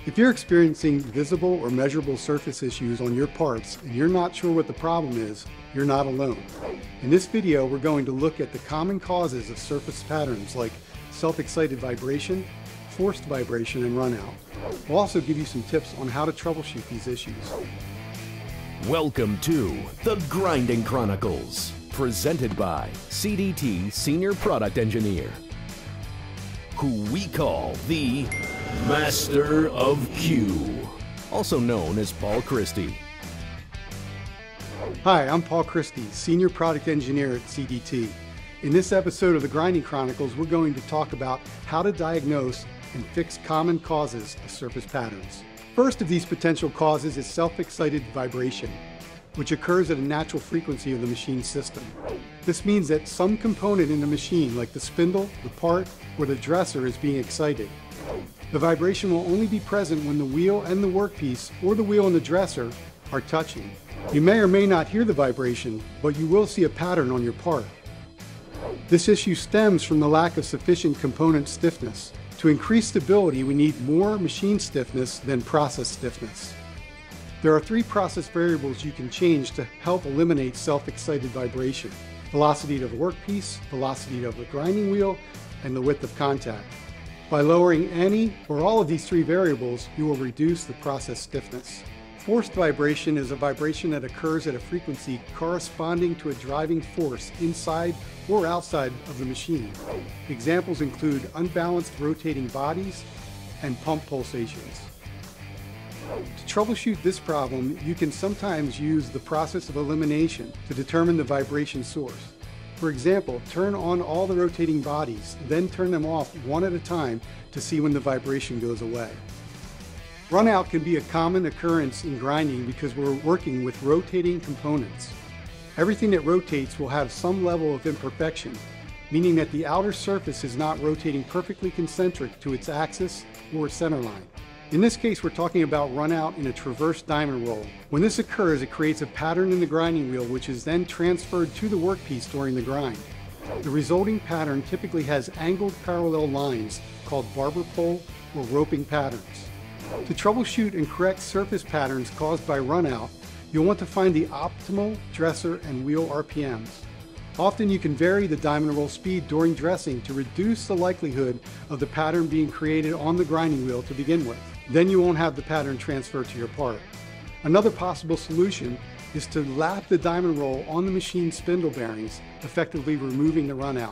If you're experiencing visible or measurable surface issues on your parts and you're not sure what the problem is, you're not alone. In this video, we're going to look at the common causes of surface patterns like self-excited vibration, forced vibration, and runout. We'll also give you some tips on how to troubleshoot these issues. Welcome to the Grinding Chronicles, presented by CDT Senior Product Engineer, who we call the Master of Q, also known as Paul Christy. Hi, I'm Paul Christy, Senior Product Engineer at CDT. In this episode of the Grinding Chronicles, we're going to talk about how to diagnose and fix common causes of surface patterns. First of these potential causes is self-excited vibration, which occurs at a natural frequency of the machine system. This means that some component in the machine, like the spindle, the part, or the dresser, is being excited. The vibration will only be present when the wheel and the workpiece, or the wheel and the dresser, are touching. You may or may not hear the vibration, but you will see a pattern on your part. This issue stems from the lack of sufficient component stiffness. To increase stability, we need more machine stiffness than process stiffness. There are three process variables you can change to help eliminate self-excited vibration: velocity of the workpiece, velocity of the grinding wheel, and the width of contact. By lowering any or all of these three variables, you will reduce the process stiffness. Forced vibration is a vibration that occurs at a frequency corresponding to a driving force inside or outside of the machine. Examples include unbalanced rotating bodies and pump pulsations. To troubleshoot this problem, you can sometimes use the process of elimination to determine the vibration source. For example, turn on all the rotating bodies, then turn them off one at a time to see when the vibration goes away. Runout can be a common occurrence in grinding because we're working with rotating components. Everything that rotates will have some level of imperfection, meaning that the outer surface is not rotating perfectly concentric to its axis or center line. In this case, we're talking about runout in a traverse diamond roll. When this occurs, it creates a pattern in the grinding wheel, which is then transferred to the workpiece during the grind. The resulting pattern typically has angled parallel lines called barber pole or roping patterns. To troubleshoot and correct surface patterns caused by runout, you'll want to find the optimal dresser and wheel RPMs. Often you can vary the diamond roll speed during dressing to reduce the likelihood of the pattern being created on the grinding wheel to begin with. Then you won't have the pattern transfer to your part. Another possible solution is to lap the diamond roll on the machine spindle bearings, effectively removing the runout.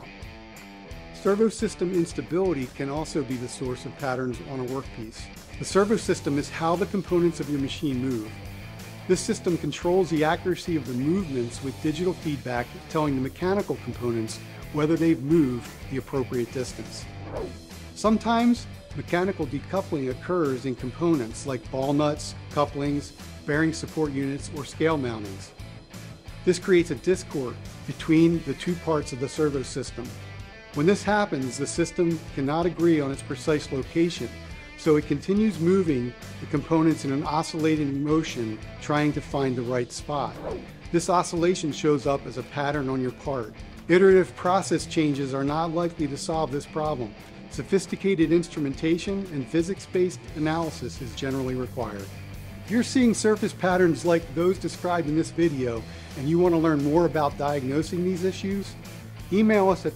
Servo System Instability can also be the source of patterns on a workpiece. The servo system is how the components of your machine move. This system controls the accuracy of the movements with digital feedback, telling the mechanical components whether they've moved the appropriate distance. Sometimes mechanical decoupling occurs in components like ball nuts, couplings, bearing support units, or scale mountings. This creates a discord between the two parts of the servo system. When this happens, the system cannot agree on its precise location, so it continues moving the components in an oscillating motion, trying to find the right spot. This oscillation shows up as a pattern on your part. Iterative process changes are not likely to solve this problem. Sophisticated instrumentation and physics-based analysis is generally required. If you're seeing surface patterns like those described in this video and you want to learn more about diagnosing these issues, email us at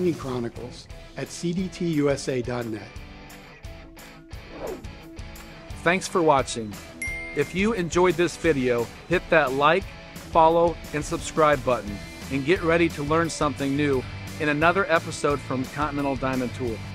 thegrindingchronicles@cdtusa.net. Thanks for watching. If you enjoyed this video, hit that like, follow, and subscribe button, and get ready to learn something new in another episode from Continental Diamond Tool.